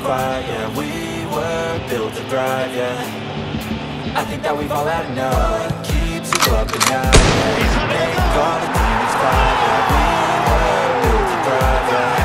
squad, yeah. We were built to thrive, yeah. I think that we've all had enough. What keeps you up at night, yeah. Make all the demons quiet, yeah. We were built to thrive, yeah.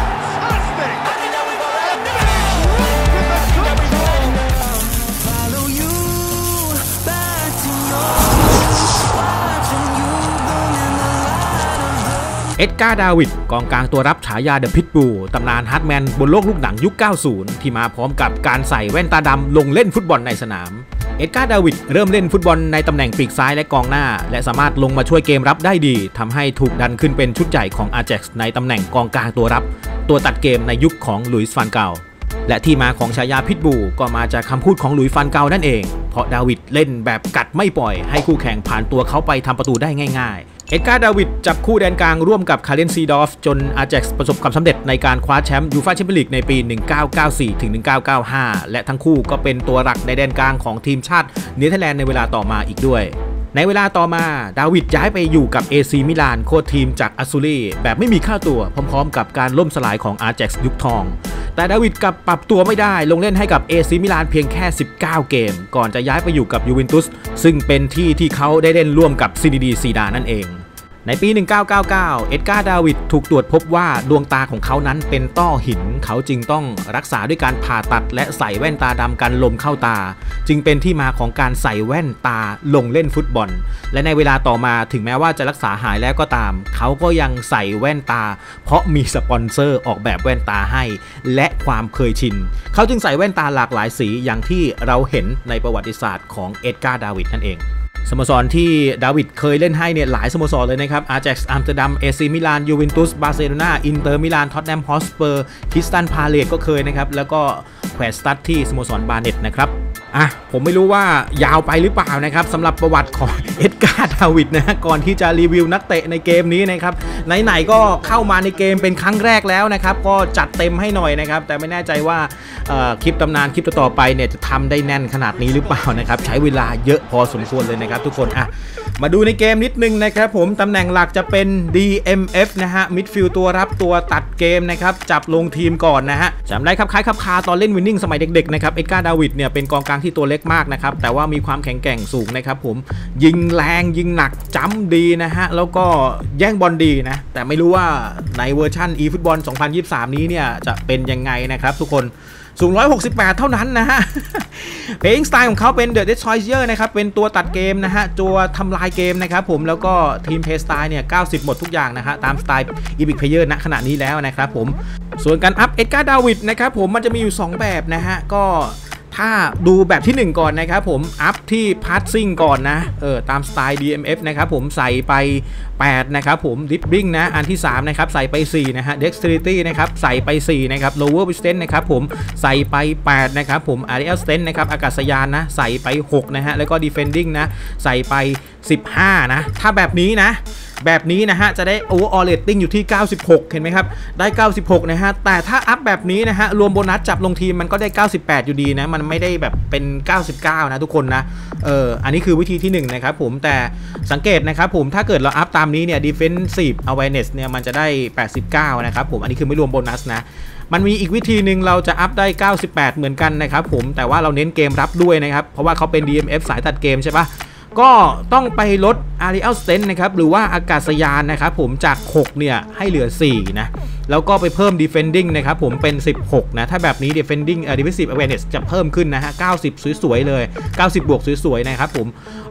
เอ็ดการ์ ดาวิดกองกลางตัวรับฉายาเดอะพิทบูลตำนานฮาร์ดแมนบนโลกลูกหนังยุค 90 ที่มาพร้อมกับการใส่แว่นตาดำลงเล่นฟุตบอลในสนามเอ็ดการ์ ดาวิดเริ่มเล่นฟุตบอลในตำแหน่งปีกซ้ายและกองหน้าและสามารถลงมาช่วยเกมรับได้ดีทำให้ถูกดันขึ้นเป็นชุดใหญ่ของอาแจ็กซ์ในตำแหน่งกองกลางตัวรับตัวตัดเกมในยุคของลุยส์ ฟานเกาและที่มาของฉายาพิทบูลก็มาจากคำพูดของลุยส์ ฟานเกานั่นเองเพราะดาวิดเล่นแบบกัดไม่ปล่อยให้คู่แข่งผ่านตัวเขาไปทำประตูได้ง่ายๆเอ็ดการ์ ดาวิดจับคู่แดนกลางร่วมกับคาเรน ซีดอร์ฟจนอาแจ็กซ์ประสบความสำเร็จในการคว้าแชมป์ยูฟ่าแชมเปี้ยนลีกในปี 1994 ถึง 1995 และทั้งคู่ก็เป็นตัวหลักในแดนกลางของทีมชาติเนเธอร์แลนด์ในเวลาต่อมาอีกด้วยในเวลาต่อมาดาวิดย้ายไปอยู่กับ AC มิลานโค้ชทีมจากอัสซูรีแบบไม่มีค่าตัวพร้อมๆกับการล่มสลายของอาแจ็กซ์ยุคทองแต่ดาวิดกลับปรับตัวไม่ได้ลงเล่นให้กับ AC มิลานเพียงแค่19เกมก่อนจะย้ายไปอยู่กับยูเวนตุสซึ่งเป็นที่เขาได้เล่นร่วมกับซินีดีซีดานนั่นเองในปี 1999 เอ็ดการ์ ดาวิดถูกตรวจพบว่าดวงตาของเขานั้นเป็นต้อหินเขาจึงต้องรักษาด้วยการผ่าตัดและใส่แว่นตาดำกันลมเข้าตาจึงเป็นที่มาของการใส่แว่นตาลงเล่นฟุตบอลและในเวลาต่อมาถึงแม้ว่าจะรักษาหายแล้วก็ตามเขาก็ยังใส่แว่นตาเพราะมีสปอนเซอร์ออกแบบแว่นตาให้และความเคยชินเขาจึงใส่แว่นตาหลากหลายสีอย่างที่เราเห็นในประวัติศาสตร์ของเอ็ดการ์ ดาวิดนั่นเองสโมสรที่ดาวิดเคยเล่นให้เนี่ยหลายสโมสรเลยนะครับอาแจ็กซ์ อัมสเตอร์ดัม AC มิลาน ยูเวนตุส บาร์เซโลนา อินเตอร์มิลาน ท็อตแนม ฮอตสเปอร์ คริสตัล พาเลซก็เคยนะครับแล้วก็แควร์สตัดที่สโมสรบาเน็ตนะครับผมไม่รู้ว่ายาวไปหรือเปล่านะครับสำหรับประวัติของเอ็ดการ์ ดาวิดนะก่อนที่จะรีวิวนักเตะในเกมนี้นะครับไหนๆก็เข้ามาในเกมเป็นครั้งแรกแล้วนะครับก็จัดเต็มให้หน่อยนะครับแต่ไม่แน่ใจว่าคลิปตำนานคลิปต่อไปเนี่ยจะทำได้แน่นขนาดนี้หรือเปล่านะครับใช้เวลาเยอะพอสมควรเลยนะครับทุกคนมาดูในเกมนิดนึงนะครับผมตำแหน่งหลักจะเป็น DMF นะฮะมิดฟิลด์ตัวรับตัวตัดเกมนะครับจับลงทีมก่อนนะฮะจำได้ครับคล้ายครับคาตอนเล่นวินนิ่งสมัยเด็กๆนะครับเอ็ดการ์ ดาวิดเนี่ยเป็นกองกลางที่ตัวเล็กมากนะครับแต่ว่ามีความแข็งแกร่งสูงนะครับผมยิงแรงยิงหนักจ้ำดีนะฮะแล้วก็แย่งบอลดีนะแต่ไม่รู้ว่าในเวอร์ชัน eFootball 2023 นี้เนี่ยจะเป็นยังไงนะครับทุกคนสูง168เท่านั้นนะฮะเพลงสไตล์ของเขาเป็น The Destroyer นะครับเป็นตัวตัดเกมนะฮะตัวทำลายเกมนะครับผมแล้วก็ทีมเพย์สไตล์เนี่ย90หมดทุกอย่างนะฮะตามสไตล์ Epic Player ณขณะนี้แล้วนะครับผมส่วนการอัพเอ็ดการ์ ดาวิดนะครับผมมันจะมีอยู่2แบบนะฮะก็ถ้าดูแบบที่1ก่อนนะครับผมอัพที่พาสซิ่งก่อนนะตามสไตล์ DMF นะครับผมใส่ไป8นะครับผมดิฟบิ้งนะอันที่3นะครับใส่ไป4นะฮะ Dexterity นะครับใส่ไป4นะครับ Lower Distance นะครับผมใส่ไป8นะครับผม Aerial Strength นะครับอากาศยานนะใส่ไป6นะฮะแล้วก็ Defending นะใส่ไป15นะถ้าแบบนี้นะฮะจะได้ overall rating อยู่ที่96เห็นไหมครับได้96นะฮะแต่ถ้าอัพแบบนี้นะฮะรวมโบนัสจับลงทีมมันก็ได้98อยู่ดีนะมันไม่ได้แบบเป็น99นะทุกคนนะอันนี้คือวิธีที่1นะครับผมแต่สังเกตนะครับผมถ้าเกิดเราอัพตามนี้เนี่ย defensive awareness เนี่ยมันจะได้89นะครับผมอันนี้คือไม่รวมโบนัสนะมันมีอีกวิธีหนึ่งเราจะอัพได้98เหมือนกันนะครับผมแต่ว่าเราเน้นเกมรับด้วยนะครับเพราะว่าเขาเป็น DMF สายตัดเกมใช่ปะก็ต้องไปลด Aerial Strength นะครับหรือว่าอากาศยานนะครับผมจาก6เนี่ยให้เหลือ4นะแล้วก็ไปเพิ่ม Defending นะครับผมเป็น16นะถ้าแบบนี้ Defending Defensive Awareness จะเพิ่มขึ้นนะฮะ90สวยๆเลย90บวกสวยๆนะครับผม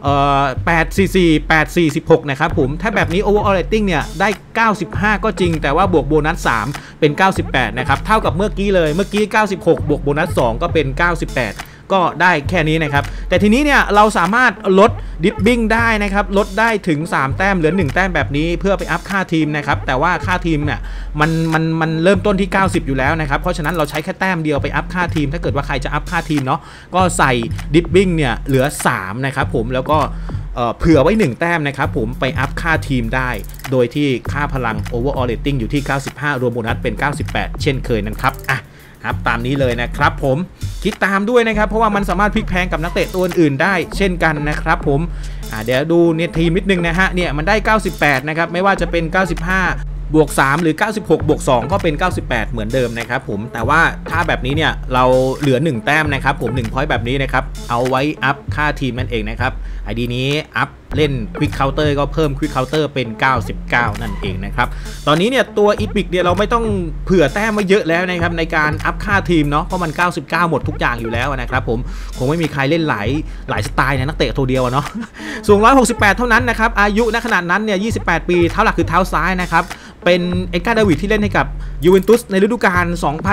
844 846นะครับผมถ้าแบบนี้ Overall Rating เนี่ยได้95ก็จริงแต่ว่าบวกโบนัส3เป็น98นะครับเท่ากับเมื่อกี้96บวกโบนัส2ก็เป็น98ก็ได้แค่นี้นะครับแต่ทีนี้เนี่ยเราสามารถลดดิฟบิ้งได้นะครับลดได้ถึง3แต้มเหลือ1แต้มแบบนี้เพื่อไปอัพค่าทีมนะครับแต่ว่าค่าทีมเนี่ยมันเริ่มต้นที่90อยู่แล้วนะครับเพราะฉะนั้นเราใช้แค่แต้มเดียวไปอัพค่าทีมถ้าเกิดว่าใครจะอัพค่าทีมเนาะก็ใส่ดิฟบิ้งเนี่ยเหลือ3นะครับผมแล้วก็เผื่อไว้1แต้มนะครับผมไปอัพค่าทีมได้โดยที่ค่าพลัง overall rating อยู่ที่95รวมโบนัสเป็น98เช่นเคยนะครับครับตามนี้เลยนะครับผมคิดตามด้วยนะครับเพราะว่ามันสามารถพลิกแพงกับนักเตะตัวอื่นได้เช่นกันนะครับผมเดี๋ยวดูเนี่ยทีมนิดนึงนะฮะเนี่ยมันได้98นะครับไม่ว่าจะเป็น95 บวก3หรือ96บวก2ก็เป็น98เหมือนเดิมนะครับผมแต่ว่าถ้าแบบนี้เนี่ยเราเหลือ1แต้มนะครับผม1 point แบบนี้นะครับเอาไว้อัพค่าทีมนั่นเองนะครับไอดีนี้อัพเล่น Quick Counter ก็เพิ่ม Quick Counter เป็น99นั่นเองนะครับตอนนี้เนี่ยตัว Epic เนี่ยเราไม่ต้องเผื่อแต้มมาเยอะแล้วนะครับในการอัพค่าทีมเนาะเพราะมัน99หมดทุกอย่างอยู่แล้วนะครับผมคงไม่มีใครเล่นหลายสไตล์นะนักเตะตัวเดียวเนาะสูง168เท่านั้นนะครับอายุณขนาดนั้นเนี่ย28ปีเท้าหลักคือเท้าซ้ายนะครับเป็นเอ็ดการ์ ดาวิดที่เล่นให้กับยูเวนตุสในฤดูกาล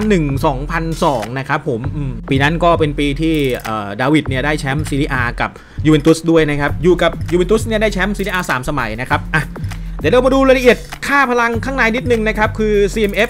2001-2002 นะครับผมปีนั้นก็เป็นปีที่ดาวิดเนี่ยได้แชมป์ซีรีอากับยูเวนตุสด้วยนะครับอยู่กับยูเวนตุสเนี่ยได้แชมป์ซีรีอา3 สมัยนะครับเดี๋ยวเรามาดูรายละเอียดค่าพลังข้างในนิดนึงนะครับคือ CMF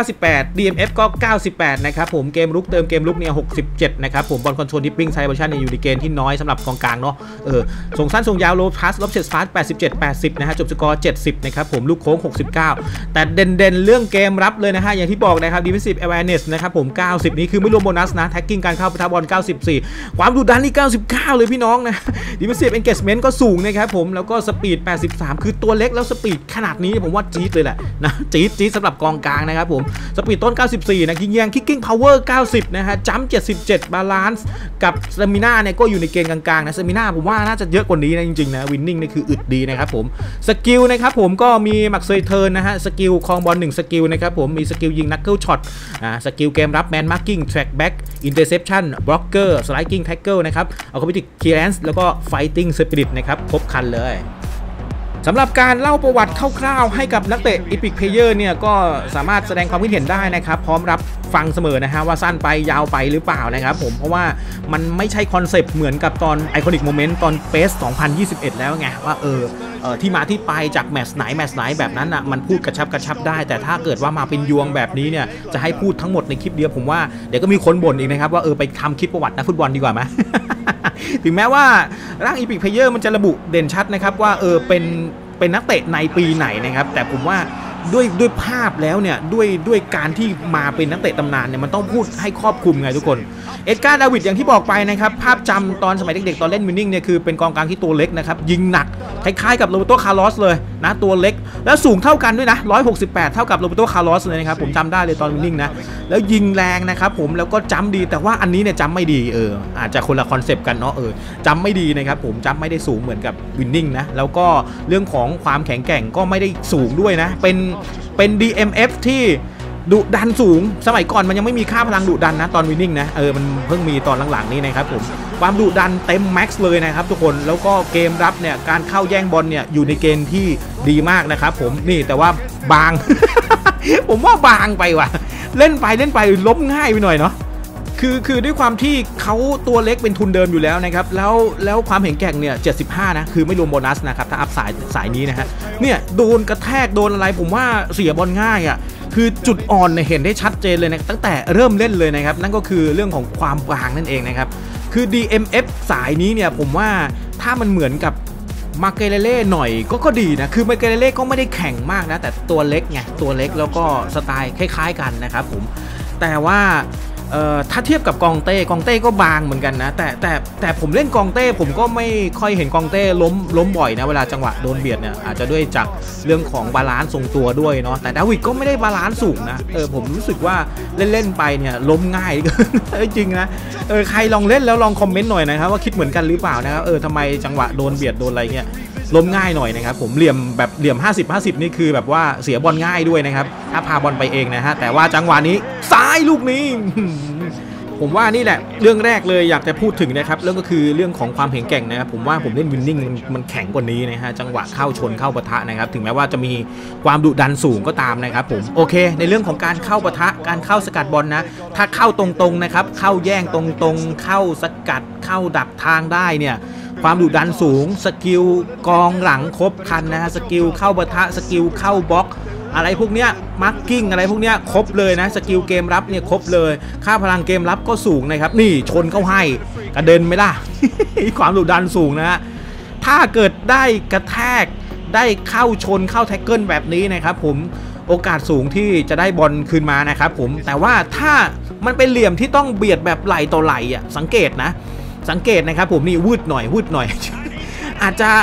98 DMF ก็98นะครับผมเกมลุกเติมเกมลุกเนี่ย67นะครับผมบอลคอนโทรลดิปปิ้งไซเบอร์ชันเนี่ยอยู่ในเกณฑ์ที่น้อยสำหรับกองกลางเนาะส่งสั้นส่งยาวโลพาสลบเชสฟาส87-80นะฮะจบสกอร์70นะครับผมลูกโค้ง69แต่เด่นเรื่องเกมรับเลยนะฮะอย่างที่บอกนะครับ Defensive Awareness นะครับผม90นี้คือไม่รวมโบนัสนะแท็กกิ้งการเข้าปะทะบอล94ความดุดันนี่99เลยพี่น้องนะ Defensive Engagement ก็สูงนะครับผมแล้วก็สปีด83คือตัวเล็กแล้วสปีดขนาดนี้ผมว่าจี๊ดเลยแหละนะจี๊ดสำหรับกองกลางนะครับผมสปีดต้น94นะยิงแยงคิกกิ้งพาวเวอร์90นะฮะจัมป์77บาลานซ์กับสเตมิน่าเนี่ยก็อยู่ในเกณฑ์กลางๆนะสเตมิน่าผมว่าน่าจะเยอะกว่านี้นะจริงๆนะวินนิ่งนี่คืออึดดีนะครับผมสกิลนะครับผมก็มีมักเซยเทิร์นนะฮะสกิลคลองบอล1สกิลนะครับผมมีสกิลยิงนักเกิลช็อตสกิลเกมรับแมนมาร์กิ้งแทร็กแบ็กอินเตอร์เซปชั่นบล็อกเกอร์สไลดิ้งแท็กเกิลนะครับเอาคอมพิวต์คลีเรนซ์แล้วก็ไฟติ้งสปิริตนะครับครบคันเลยสำหรับการเล่าประวัติคร่าวๆให้กับนักเตะ Epic Player เนี่ยก็สามารถแสดงความคิดเห็นได้นะครับพร้อมรับฟังเสมอนะฮะว่าสั้นไปยาวไปหรือเปล่านะครับผมเพราะว่ามันไม่ใช่คอนเซปต์เหมือนกับตอน Iconic Moment ตอน PES 2021 แล้วไงว่าที่มาที่ไปจากแมตช์ไหนแบบนั้นอ่ะมันพูดกระชับได้แต่ถ้าเกิดว่ามาเป็นยวงแบบนี้เนี่ยจะให้พูดทั้งหมดในคลิปเดียวผมว่าเดี๋ยวก็มีคนบ่นอีกนะครับว่าไปทำคลิปประวัตินักฟุตบอลดีกว่าไหม ถึงแม้ว่าร่าง Epic Player มันจะระบุเด่นชัดนะครับว่าเป็นนักเตะในปีไหนนะครับแต่ผมว่าด้วยภาพแล้วเนี่ยด้วยการที่มาเป็นนักเตะตำนานเนี่ยมันต้องพูดให้ครอบคลุมไงทุกคนเอ็ดการ์ ดาวิดอย่างที่บอกไปนะครับภาพจำตอนสมัยเด็กๆตอนเล่นวินนิ่งเนี่ยคือเป็นกองกลางที่ตัวเล็กนะครับยิงหนักคล้ายๆกับโรเบโต คาร์ลอสเลยนะตัวเล็กแล้วสูงเท่ากันด้วยนะ168เท่ากับโรเบโต คาร์ลอสเลยนะครับผมจำได้เลยตอนวินนิ่งนะแล้วยิงแรงนะครับผมแล้วก็จำดีแต่ว่าอันนี้เนี่ยจำไม่ดีอาจจะคนละคอนเซปต์กันเนาะจำไม่ดีนะครับผมจำไม่ได้สูงเหมือนกับวินนิ่งนะแล้วก็เรื่องของความแข็งแกร่งก็ไม่ได้สูงด้วยนะเป็น DMF ที่ดุดันสูงสมัยก่อนมันยังไม่มีค่าพลังดุดันนะตอนวินนิ่งนะมันเพิ่งมีตอนหลังๆนี้นะครับผมความดุดันเต็มแม็กซ์เลยนะครับทุกคนแล้วก็เกมรับเนี่ยการเข้าแย่งบอลเนี่ยอยู่ในเกณฑ์ที่ดีมากนะครับผมนี่แต่ว่าบาง ผมว่าบางไปว่ะเล่นไปล้มง่ายไปหน่อยเนาะคือด้วยความที่เขาตัวเล็กเป็นทุนเดิมอยู่แล้วนะครับแล้วความแข็งแกร่งเนี่ย75นะคือไม่รวมโบนัสนะครับถ้าอัพสายนี้นะฮะเนี่ยโดนกระแทกโดนอะไรผมว่าเสียบอลง่ายอ่ะคือจุดอ่อนเนี่ยเห็นได้ชัดเจนเลยนะตั้งแต่เริ่มเล่นเลยนะครับนั่นก็คือเรื่องของความบางนั่นเองนะครับคือ DMF สายนี้เนี่ยผมว่าถ้ามันเหมือนกับมาเกเลเล่หน่อยก็ดีนะคือมาเกเลเล่ก็ไม่ได้แข็งมากนะแต่ตัวเล็กไงตัวเล็กแล้วก็สไตล์คล้ายๆกันนะครับผมแต่ว่าถ้าเทียบกับกองเต้ก็บางเหมือนกันนะแต่ผมเล่นกองเต้ผมก็ไม่ค่อยเห็นกองเต้ล้มบ่อยนะเวลาจังหวะโดนเบียดเนี่ยอาจจะด้วยจากเรื่องของบาลานซ์ทรงตัวด้วยเนาะแต่ดาวิดก็ไม่ได้บาลานซ์สูงนะผมรู้สึกว่าเล่นไปเนี่ยล้มง่าย จริงนะใครลองเล่นแล้วลองคอมเมนต์หน่อยนะครับว่าคิดเหมือนกันหรือเปล่านะครับทำไมจังหวะโดนเบียดโดนอะไรเงี้ยล้มง่ายหน่อยนะครับผมเหลี่ยม50-50นี่คือแบบว่าเสียบอลง่ายด้วยนะครับถ้าพาบอลไปเองนะฮะแต่ว่าจังหวะนี้ซ้ายลูกนี้ ผมว่านี่แหละเรื่องแรกเลยอยากจะพูดถึงนะครับเรื่องก็คือเรื่องของความแข็งแกร่งนะครับผมว่าผมเล่นวินนิ่งมันแข็งกว่านี้นะฮะจังหวะเข้าชนเข้าปะทะนะครับถึงแม้ว่าจะมีความดุดันสูงก็ตามนะครับผมโอเคในเรื่องของการเข้าปะทะการเข้าสกัดบอลนะถ้าเข้าตรงๆนะครับเข้าแย่งตรงๆเข้าสกัดเข้าดักทางได้เนี่ยความดุดันสูงสกิลกองหลังครบคันนะฮะสกิลเข้าปะทะสกิลเข้าบล็อกอะไรพวกเนี้ยมาร์กิ้งอะไรพวกเนี้ยครบเลยนะสกิลเกมรับเนี่ยครบเลยค่าพลังเกมรับก็สูงนะครับนี่ชนเข้าให้กระเด็นไหมล่ะ ความดุดันสูงนะฮะถ้าเกิดได้กระแทกได้เข้าชนเข้าแท็กเกิลแบบนี้นะครับผมโอกาสสูงที่จะได้บอลคืนมานะครับผมแต่ว่าถ้ามันเป็นเหลี่ยมที่ต้องเบียดแบบไหลต่อไหลอ่ะสังเกตนะครับผมนี่วืดหน่อย อาจจะ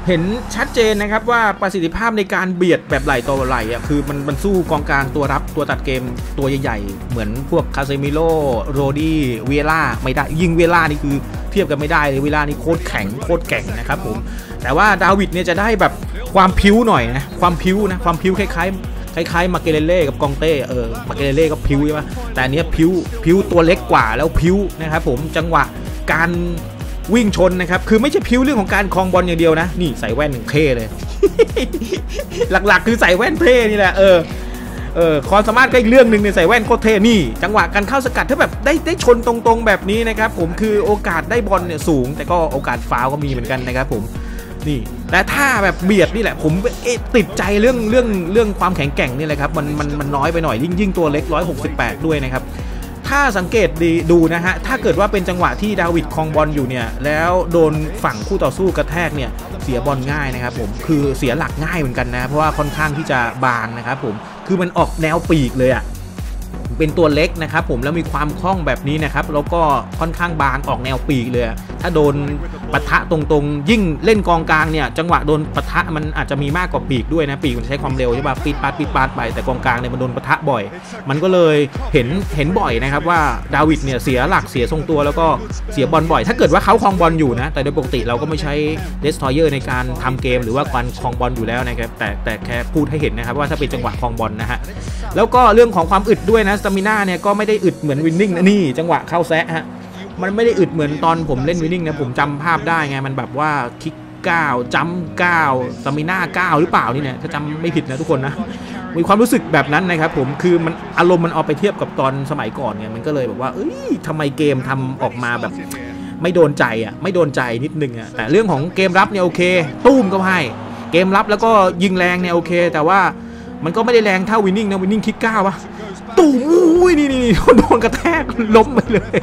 เห็นชัดเจนนะครับว่าประสิทธิภาพในการเบียดแบบไหลต่อไหลอ่ะคือมันสู้กองกลางตัวรับตัวตัดเกมตัวใหญ่ๆเหมือนพวกคาเซมิโลโรดี้เวล่าไม่ได้ยิงเวล่านี่คือเทียบกันไม่ได้เลยเวล่านี่โคตรแข็งโคตรแก่งนะครับผมแต่ว่าดาวิดเนี่ยจะได้แบบความพิ้วหน่อยนะความพิ้วคล้ายมาเกเรเล่กับกองเต้มาเกเรเล่ก็พิ้วใช่ไหมแต่อันนี้พิ้วตัวเล็กกว่าแล้วพิ้วนะครับผมจังหวะการวิ่งชนนะครับคือไม่ใช่พิ้วเรื่องของการคลองบอลอย่างเดียวนะนี่ใส่แว่นเท่เลย หลักๆคือใส่แว่นเท่นี่แหละความสามารถก็อีกเรื่องหนึ่งเนี่ยใส่แว่นโคตรเท่นี่จังหวะการเข้าสกัดถ้าแบบได้ชนตรงๆแบบนี้นะครับผมคือโอกาสได้บอลเนี่ยสูงแต่ก็โอกาสฟาวก็มีเหมือนกันนะครับผมนี่แต่ถ้าแบบเบียดนี่แหละผมติดใจเรื่องความแข็งแกร่งนี่แหละครับมันน้อยไปหน่อยยิ่งตัวเล็ก168ด้วยนะครับถ้าสังเกตดูนะฮะถ้าเกิดว่าเป็นจังหวะที่ดาวิดคลองบอลอยู่เนี่ยแล้วโดนฝั่งคู่ต่อสู้กระแทกเนี่ยเสียบอลง่ายนะครับผมคือเสียหลักง่ายเหมือนกันนะเพราะว่าค่อนข้างที่จะบางนะครับผมคือมันออกแนวปีกเลยอ่ะเป็นตัวเล็กนะครับผมแล้วมีความคล่องแบบนี้นะครับแล้วก็ค่อนข้างบางออกแนวปีกเลยถ้าโดนปะทะตรงๆยิ่งเล่นกองกลางเนี่ยจังหวะโดนปะทะมันอาจจะมีมากกว่าปีกด้วยนะปีกมันใช้ความเร็วใช่ป่ะปีดปาดไปแต่กองกลางเนี่ยมันโดนปะทะบ่อยมันก็เลยเห็นบ่อยนะครับว่าดาวิดเนี่ยเสียหลักเสียทรงตัวแล้วก็เสียบอลบ่อยถ้าเกิดว่าเขาคลองบอลอยู่นะแต่โดยปกติเราก็ไม่ใช้เดสทรอยเออร์ในการทำเกมหรือว่าการคลองบอลอยู่แล้วนะครับแต่แค่พูดให้เห็นนะครับว่าถ้าเป็นจังหวะคลองบอลนะฮะแล้วก็เรื่องของความอึดด้วยนะสตามิน่าเนี่ยก็ไม่ได้อึดเหมือนวินนิ่งนะนี่จังหวะเข้าแซะฮะมันไม่ได้อึดเหมือนตอนผมเล่นวินนิ่งนะผมจำภาพได้ไงมันแบบว่าคิก9จัมป์9สตามิน่า9หรือเปล่านี่เนี่ยถ้าจำไม่ผิดนะทุกคนนะมีความรู้สึกแบบนั้นนะครับผมคือมันอารมณ์มันเอาไปเทียบกับตอนสมัยก่อนเนี่ยมันก็เลยแบบว่าทำไมเกมทำออกมาแบบไม่โดนใจไม่โดนใจนิดนึงแต่เรื่องของเกมรับเนี่ยโอเคตุ้มก็ให้เกมรับแล้วก็ยิงแรงเนี่ยโอเคแต่ว่ามันก็ไม่ได้แรงเท่าวินนิ่งนะวินนิ่งคิก9วะตุ้มอุ้ยนี่โดนกระแทกล้มไปเลย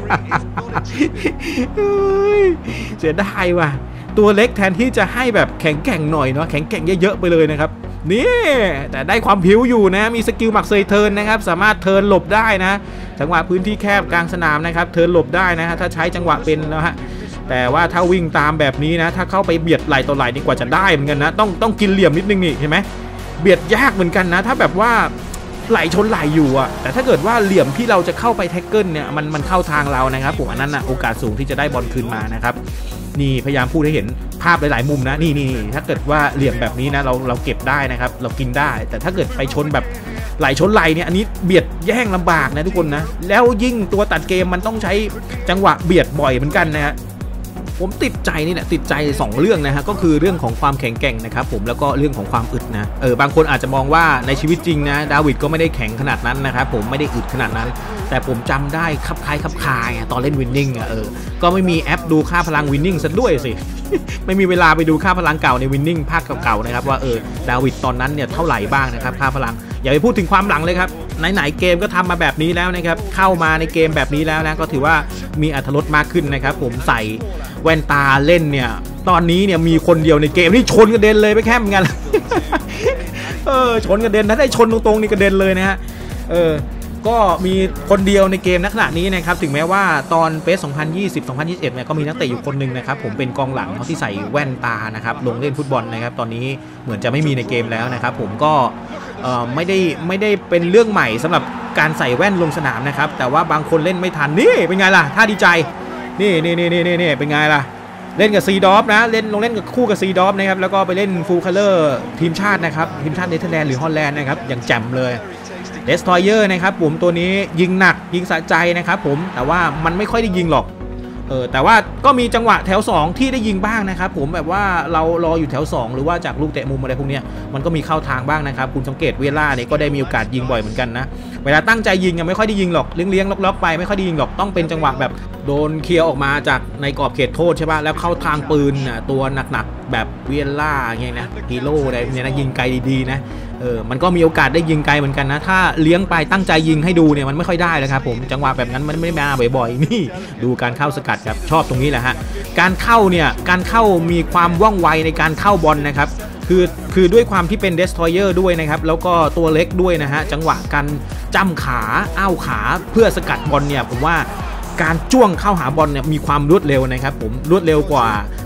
เสียดายว่ะตัวเล็กแทนที่จะให้แบบแข็งแกร่งหน่อยเนาะแข็งแกร่งเยอะๆไปเลยนะครับนี่แต่ได้ความผิวอยู่นะมีสกิลหมักเซยเทิร์นนะครับสามารถเทิร์นหลบได้นะจังหวะพื้นที่แคบกลางสนามนะครับเทิร์นหลบได้นะฮะถ้าใช้จังหวะเป็นนะฮะแต่ว่าถ้าวิ่งตามแบบนี้นะถ้าเข้าไปเบียดไหลต่อไหลนี่กว่าจะได้เหมือนกันนะต้องกินเหลี่ยมนิดนึงนี่เห็นไหมเบียดยากเหมือนกันนะถ้าแบบว่าไหลชนไหลอยู่แต่ถ้าเกิดว่าเหลี่ยมที่เราจะเข้าไปแท็กเกิลเนี่ยมันเข้าทางเรานะครับผมอันนั้นโอกาสสูงที่จะได้บอลคืนมานะครับนี่พยายามพูดให้เห็นภาพหลายๆมุมนะนี่ถ้าเกิดว่าเหลี่ยมแบบนี้นะเราเก็บได้นะครับเรากินได้แต่ถ้าเกิดไปชนแบบไหลชนไหลเนี่ยอันนี้เบียดแย่งลำบากนะทุกคนนะแล้วยิ่งตัวตัดเกมมันต้องใช้จังหวะเบียดบ่อยเหมือนกันนะฮะผมติดใจนี่แหละติดใจ2เรื่องนะฮะก็คือเรื่องของความแข็งแกร่งนะครับผมแล้วก็เรื่องของความอึดนะบางคนอาจจะมองว่าในชีวิตจริงนะดาวิดก็ไม่ได้แข็งขนาดนั้นนะครับผมไม่ได้อึดขนาดนั้นแต่ผมจำได้คับคล้ายคับคายตอนเล่นวินนิ่งก็ไม่มีแอปดูค่าพลังวินนิ่งซะด้วยสิ ไม่มีเวลาไปดูค่าพลังเก่าในวินนิ่งภาคเก่าๆนะครับว่าดาวิดตอนนั้นเนี่ยเท่าไหร่บ้างนะครับค่าพลังอย่าไปพูดถึงความหลังเลยครับไหนๆเกมก็ทำมาแบบนี้แล้วนะครับเข้ามาในเกมแบบนี้แล้วนะก็ถือว่ามีอรรถรสมากขึ้นนะครับผมใส่แว่นตาเล่นเนี่ยตอนนี้เนี่ยมีคนเดียวในเกมนี่ชนกระเด็นเลยไปแค่เหมือนกัน ชนกระเด็นถ้าได้ชนตรงๆนี่กระเด็นเลยนะฮะก็มีคนเดียวในเกมณขณะนี้นะครับถึงแม้ว่าตอนเปส2020-2021เนี่ยก็มีนักเตะอยู่คนหนึ่งนะครับผมเป็นกองหลังเขาที่ใส่แว่นตานะครับลงเล่นฟุตบอลนะครับตอนนี้เหมือนจะไม่มีในเกมแล้วนะครับผมก็ไม่ได้เป็นเรื่องใหม่สำหรับการใส่แว่นลงสนามนะครับแต่ว่าบางคนเล่นไม่ทันนี่เป็นไงล่ะท่าดีใจนี่เป็นไงล่ะเล่นกับซีดอฟนะลงเล่นกับคู่กับซีดอฟนะครับแล้วก็ไปเล่นฟูลคัลเลอร์ทีมชาตินะครับทีมชาติเนเธอร์แลนด์หรือฮอลแลนด์นะครับอย่างแจ่มเลยเดสทรอยเออร์นะครับผมตัวนี้ยิงหนักยิงสะใจนะครับผมแต่ว่ามันไม่ค่อยได้ยิงหรอกแต่ว่าก็มีจังหวะแถว2ที่ได้ยิงบ้างนะครับผมแบบว่าเรารออยู่แถว2หรือว่าจากลูกเตะมุมอะไรพวกนี้มันก็มีเข้าทางบ้างนะครับคุณสังเกตเวล่าเนี่ยก็ได้มีโอกาสยิงบ่อยเหมือนกันนะเวลาตั้งใจยิงไม่ค่อยได้ยิงหรอกเลี้ยงล็อกไปไม่ค่อยได้ยิงหรอกต้องเป็นจังหวะแบบโดนเคลียร์ออกมาจากในกรอบเขตโทษใช่ป่ะแล้วเข้าทางปืนตัวหนักๆแบบเวล่าไงนะฮีโร่อะไรเนี่ยนะยิงไกลดีๆนะมันก็มีโอกาสได้ยิงไกลเหมือนกันนะถ้าเลี้ยงไปตั้งใจยิงให้ดูเนี่ยมันไม่ค่อยได้เลยครับผมจังหวะแบบนั้นมันไม่มาบ่อยๆนี่ดูการเข้าสกัดครับชอบตรงนี้แหละฮะการเข้ามีความว่องไวในการเข้าบอลนะครับคือด้วยความที่เป็นเดสทรอยเออร์ด้วยนะครับแล้วก็ตัวเล็กด้วยนะฮะจังหวะการจ้ำขาอ้าวขาเพื่อสกัดบอลเนี่ยผมว่าการจ้วงเข้าหาบอลเนี่ยมีความรวดเร็วนะครับผมรวดเร็วกว่า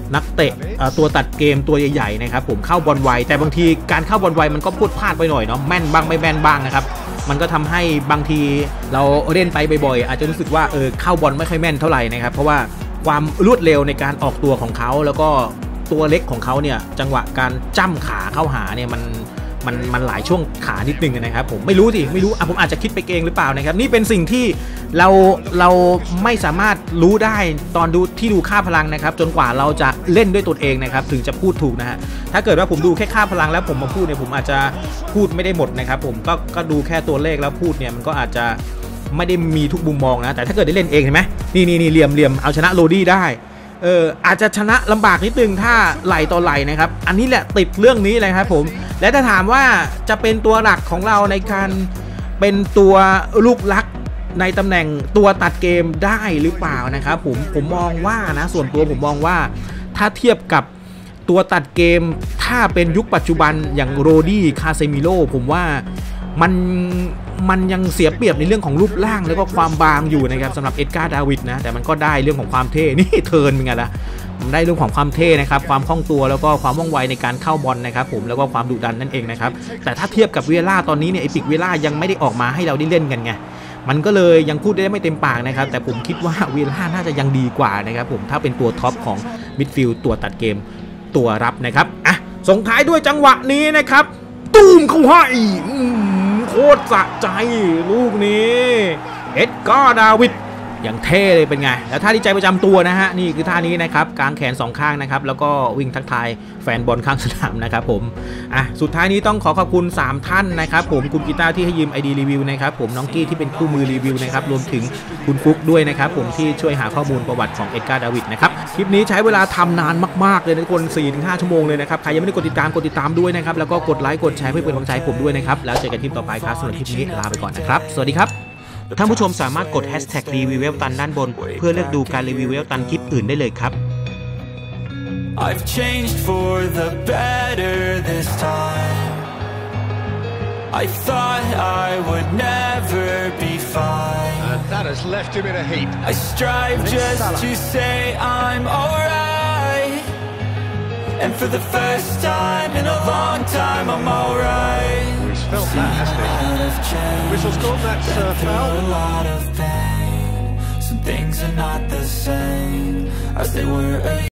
นักเตะตัวตัดเกมตัวใหญ่ๆนะครับผมเข้าบอลไวแต่บางทีการเข้าบอลไวมันก็พูดพลาดไปหน่อยเนาะแม่นบ้างไม่แม่นบ้างนะครับมันก็ทำให้บางทีเราเล่นไปบ่อยๆอาจจะรู้สึกว่าเข้าบอลไม่ค่อยแม่นเท่าไหร่นะครับเพราะว่าความรวดเร็วในการออกตัวของเขาแล้วก็ตัวเล็กของเขาเนี่ยจังหวะการจ้ำขาเข้าหาเนี่ยมันหลายช่วงขานิดนึงนะครับผมไม่รู้ผมอาจจะคิดไปเองหรือเปล่านะครับนี่เป็นสิ่งที่เราไม่สามารถรู้ได้ตอนดูค่าพลังนะครับจนกว่าเราจะเล่นด้วยตัวเองนะครับถึงจะพูดถูกนะฮะถ้าเกิดว่าผมดูแค่ค่าพลังแล้วผมมาพูดเนี่ยผมอาจจะพูดไม่ได้หมดนะครับผมก็ดูแค่ตัวเลขแล้วพูดเนี่ยมันก็อาจจะไม่ได้มีทุกมุมมองนะแต่ถ้าเกิดได้เล่นเองเห็นไหมนี่เหลี่ยมเอาชนะโรดี้ได้อาจจะชนะลำบากนิดนึงถ้าไหลต่อไหลนะครับอันนี้แหละติดเรื่องนี้เลยครับผมและถ้าถามว่าจะเป็นตัวหลักของเราในการเป็นตัวลูกลักในตำแหน่งตัวตัดเกมได้หรือเปล่านะครับผมมองว่านะส่วนตัวผมมองว่าถ้าเทียบกับตัวตัดเกมถ้าเป็นยุคปัจจุบันอย่างโรดี้คาเซมิโลผมว่ามันยังเสียเปรียบในเรื่องของรูปร่างแล้วก็ความบางอยู่นะครับสำหรับเอ็ดการ์ดาวิดนะแต่มันก็ได้เรื่องของความเท่นี่เทิร์นเป็นไงล่ะมันได้เรื่องของความเท่นะครับความคล่องตัวแล้วก็ความว่องไวในการเข้าบอลนะครับผมแล้วก็ความดุดันนั่นเองนะครับแต่ถ้าเทียบกับเวล่าตอนนี้เนี่ยไอปิกเวล่ายังไม่ได้ออกมาให้เราได้เล่นกันไงมันก็เลยยังพูดได้ไม่เต็มปากนะครับแต่ผมคิดว่าเวล่าน่าจะยังดีกว่านะครับผมถ้าเป็นตัวท็อปของมิดฟิลด์ตัวตัดเกมตัวรับนะครับอ่ะส่งท้ายด้วยจังหวะนี้นะครับตูมเข้าให้โคตรสะใจลูกนี้เอ็ดการ์ดาวิดอย่างเท่เลยเป็นไงแล้วท่าดีใจประจำตัวนะฮะนี่คือท่านี้นะครับกางแขน2ข้างนะครับแล้วก็วิ่งทักทายแฟนบอลข้างสนามนะครับผมสุดท้ายนี้ต้องขอบคุณ3ท่านนะครับผมคุณกีตาร์ที่ให้ยืม ID รีวิวนะครับผมน้องกี้ที่เป็นคู่มือรีวิวนะครับรวมถึงคุณฟุกด้วยนะครับผมที่ช่วยหาข้อมูลประวัติของเอ็ดการ์ดาวิดนะครับคลิปนี้ใช้เวลาทำนานมากๆเลยนะทุกคน 4-5 ชั่วโมงเลยนะครับใครยังไม่ได้กดติดตามด้วยนะครับแล้วก็กดไลค์กดแชร์เพื่อเป็นกำลังใจผมด้วยนะครับแล้วเจอกันคลิปต่อไปครับสำหรับคลิปนี้ลาไปก่อนนะครับสวัสดีครับท่านผู้ชมสามารถกด hashtag รีวิวเวลตันด้านบนเพื่อเลือกดูการรีวิวเวลตันคลิปอื่นได้เลยครับ I've changed for the better this time I thought I would never be fine And that has left him in a heap I strive just to say I'm alright And for the first time in a long time I'm alright He's felt that, hasn't he? Whistle's gone, that's foul a lot of pain Some things are not the same as they were